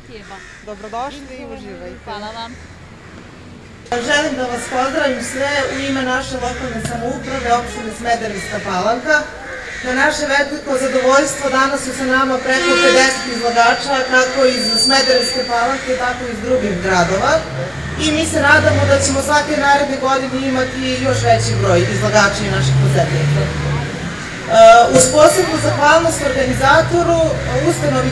Dobrodošli i uživajte. Hvala vam. Želim da vas pozdravim sve u ime naše lokalne samouprave, opštine Smederevska Palanka. Na naše veliko zadovoljstvo danas su sa nama preko 50 izlagača, kako iz Smederevske Palanke, tako i iz drugih gradova. I mi se nadamo da ćemo svake naredne godine imati još veći broj izlagača i naših posetitelja. Uz posebnu zahvalnost organizatoru, Ustanovi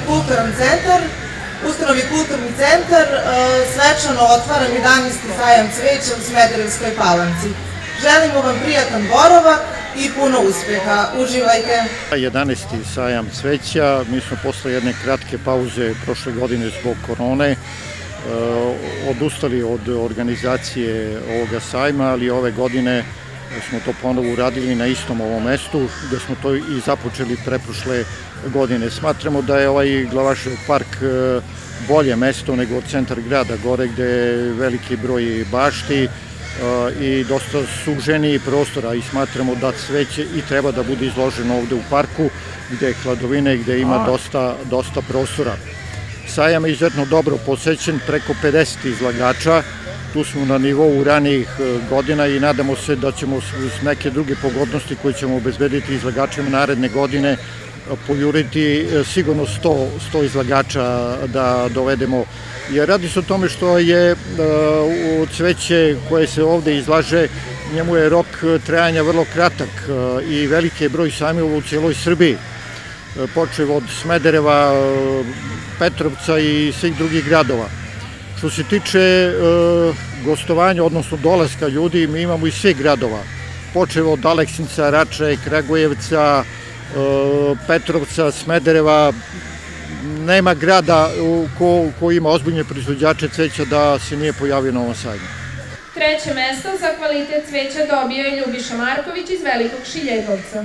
Kulturni centar svečano otvara 11. sajam cveća u Smederevskoj Palanci. Želimo vam prijatan boravak i puno uspeha. Uživajte! 11. sajam cveća, mi smo posle jedne kratke pauze prošle godine zbog korone odustali od organizacije ovoga sajma, ali ove godine smo to ponovo uradili na istom ovom mestu, gde smo to i započeli preprošle godine. Smatramo da je ovaj Glavašev park bolje mesto nego centar grada gore, gde je veliki broj bašti i dosta suženiji prostora, i smatramo da cveće i treba da bude izloženo ovde u parku, gde je hladovina i gde ima dosta prostora. Sajam je izuzetno dobro posećen, preko 50 izlagača. Tu smo na nivou ranijih godina i nadamo se da ćemo uz neke druge pogodnosti koje ćemo obezbediti izlagačima naredne godine pojuriti sigurno 100 izlagača da dovedemo. Jer radi se o tome što je cveće koje se ovde izlaže, njemu je rok trajanja vrlo kratak i veliki je broj sajmova u cijeloj Srbiji, počev od Smedereva, Petrovca i svih drugih gradova. Što se tiče gostovanja, odnosno dolaska ljudi, mi imamo iz svih gradova, počev od Aleksinca, Rače, Kragujevca, Petrovca, Smedereva. Nema grada koji ima ozbiljne proizvođače cveća da se nije pojavio na ovom sajmu. Treće mesto za kvalitet cveća dobio je Ljubiša Marković iz Velikog Šiljegovca.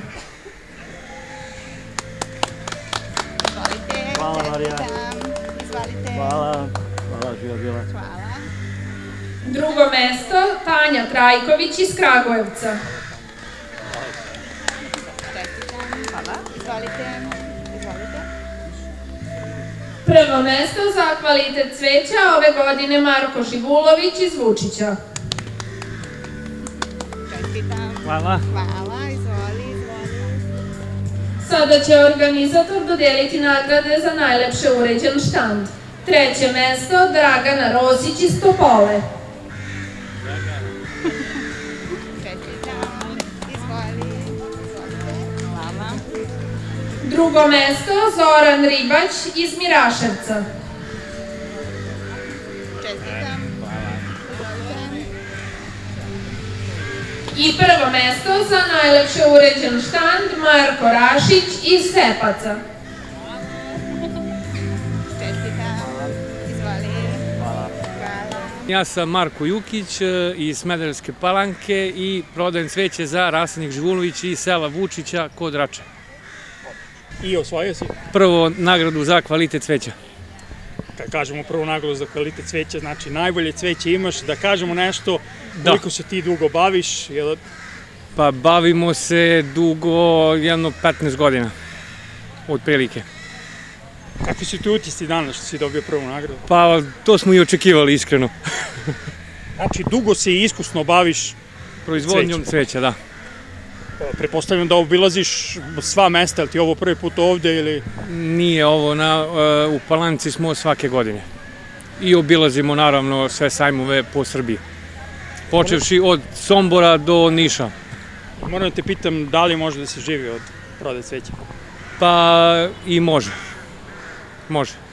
Hvala, Marija. Hvala. Hvala, živa bila. Drugo mesto Tanja Trajković iz Kragujevca. Hvala. Izvolite. Prvo mesto za kvalitet cveća ove godine Marko Živulović iz Vučića. Hvala. Hvala, izvoli. Sada će organizator dodeliti nagrade za najlepše uređen štand. Treće mesto Dragana Rosić iz Topole. Drugo mesto Zoran Ribać iz Miraševca. I prvo mesto za najlepše uređen štand Marko Rašić iz Sepaca. Ja sam Marko Jukić iz Smederevske Palanke i prodajem cveće za rasadnik Živulović iz sela Vučića kod Rače. I osvojio si? Prvo nagradu za kvalitet cveća. Kad kažemo prvu nagradu za kvalitet cveća, znači najbolje cveće imaš, da kažemo nešto, koliko se ti dugo baviš? Pa bavimo se dugo, jedno 15 godina, otprilike. Kakvi su ti utisci danas što si dobio prvu nagradu? Pa to smo i očekivali, iskreno. Znači dugo se i iskusno baviš proizvodnjom cveća, da. Prepostavljam da obilaziš sva mesta, ili ti je ovo prvi put ovde ili? Nije ovo, u Palanci smo svake godine. I obilazimo naravno sve sajmove po Srbiji. Počevši od Sombora do Niša. Moram da te pitam, da li može da se živi od prodaje cveća? Pa i može. Može.